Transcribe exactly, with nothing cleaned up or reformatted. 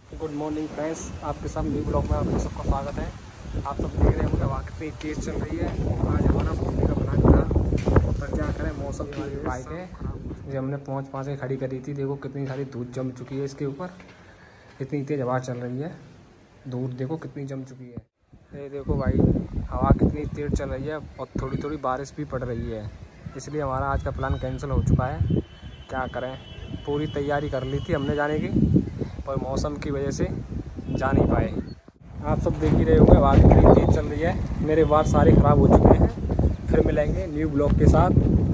Good morning friends, आपके साथ new blog में आपका सबका स्वागत है। आप सब देख रहे हैं हवा कितनी तेज़ चल रही है। आज हमारा घूमने का प्लान था, पर क्या करें, मौसम की बाइक है जो हमने पहुँच पाँच के खड़ी करी थी। देखो कितनी सारी धूप जम चुकी है इसके ऊपर, इतनी तेज़ हवा चल रही है। धूप देखो कितनी जम चुकी है। ये देखो भाई, हवा कितनी तेज़ चल रही है और थोड़ी थोड़ी बारिश भी पड़ रही है, इसलिए हमारा आज का प्लान कैंसिल हो चुका है। क्या करें, पूरी तैयारी कर ली थी हमने जाने की, पर मौसम की वजह से जा नहीं पाए। आप सब देख ही रहे होंगे हवा कितनी तेज़ चल रही है। मेरे बाल सारे ख़राब हो चुके हैं। फिर मिलेंगे न्यू ब्लॉग के साथ।